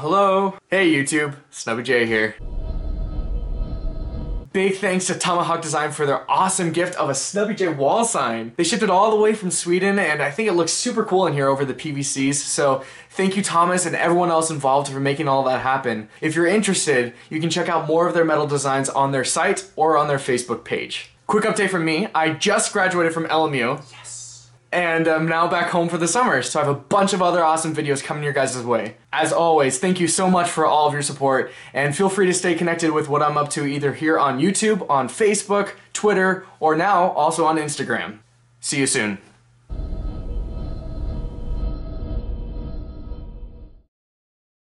Hello. Hey YouTube, Snubby J here. Big thanks to Tomahawk Design for their awesome gift of a Snubby J wall sign. They shipped it all the way from Sweden and I think it looks super cool in here over the PVCs, so thank you Thomas and everyone else involved for making all that happen. If you're interested, you can check out more of their metal designs on their site or on their Facebook page. Quick update from me, I just graduated from LMU. And I'm now back home for the summer, so I have a bunch of other awesome videos coming your guys' way. As always, thank you so much for all of your support, and feel free to stay connected with what I'm up to either here on YouTube, on Facebook, Twitter, or now also on Instagram. See you soon.